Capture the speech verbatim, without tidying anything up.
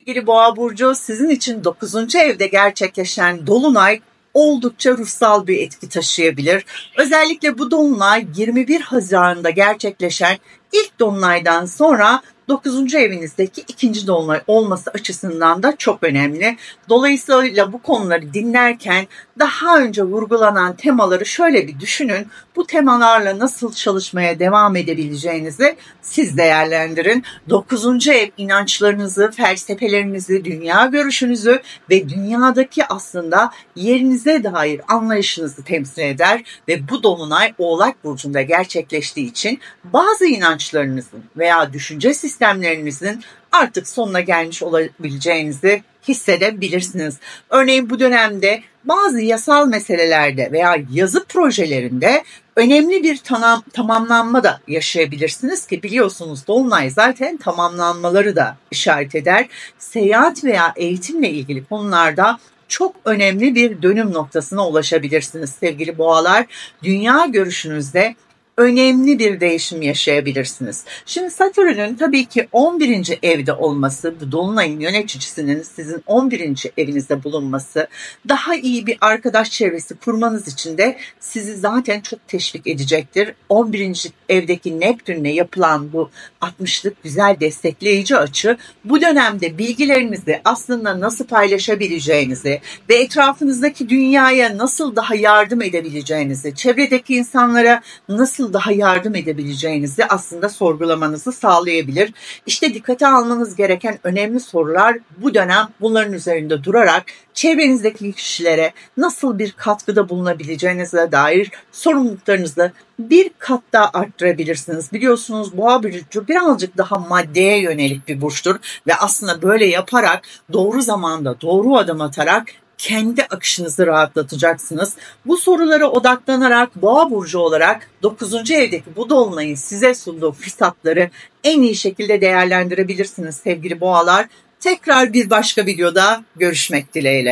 Sevgili Boğa burcu, sizin için dokuzuncu evde gerçekleşen dolunay oldukça ruhsal bir etki taşıyabilir. Özellikle bu dolunay yirmi bir Haziran'da gerçekleşen ilk dolunaydan sonra dokuzuncu evinizdeki ikinci dolunay olması açısından da çok önemli. Dolayısıyla bu konuları dinlerken daha önce vurgulanan temaları şöyle bir düşünün. Bu temalarla nasıl çalışmaya devam edebileceğinizi siz değerlendirin. dokuzuncu ev inançlarınızı, felsefelerinizi, dünya görüşünüzü ve dünyadaki aslında yerinize dair anlayışınızı temsil eder ve bu dolunay Oğlak burcunda gerçekleştiği için bazı inançlarınızın veya düşünce sistemlerinizin artık sonuna gelmiş olabileceğinizi hissedebilirsiniz. Örneğin bu dönemde bazı yasal meselelerde veya yazı projelerinde önemli bir tamam, tamamlanma da yaşayabilirsiniz ki biliyorsunuz dolunay zaten tamamlanmaları da işaret eder. Seyahat veya eğitimle ilgili konularda çok önemli bir dönüm noktasına ulaşabilirsiniz sevgili boğalar. Dünya görüşünüzde önemli bir değişim yaşayabilirsiniz. Şimdi Satürn'ün tabii ki on birinci evde olması, bu dolunayın yöneticisinin sizin on birinci evinizde bulunması, daha iyi bir arkadaş çevresi kurmanız için de sizi zaten çok teşvik edecektir. on birinci evdeki Neptün'le yapılan bu altmışlık güzel destekleyici açı, bu dönemde bilgilerinizi aslında nasıl paylaşabileceğinizi ve etrafınızdaki dünyaya nasıl daha yardım edebileceğinizi, çevredeki insanlara nasıl daha yardım edebileceğinizi aslında sorgulamanızı sağlayabilir. İşte dikkate almanız gereken önemli sorular bu dönem bunların üzerinde durarak çevrenizdeki kişilere nasıl bir katkıda bulunabileceğinize dair sorumluluklarınızı bir kat daha arttırabilirsiniz. Biliyorsunuz Boğa burcu birazcık daha maddeye yönelik bir burçtur ve aslında böyle yaparak doğru zamanda doğru adım atarak kendi akışınızı rahatlatacaksınız. Bu sorulara odaklanarak Boğa burcu olarak dokuzuncu evdeki bu dolunayın size sunduğu fırsatları en iyi şekilde değerlendirebilirsiniz sevgili boğalar. Tekrar bir başka videoda görüşmek dileğiyle.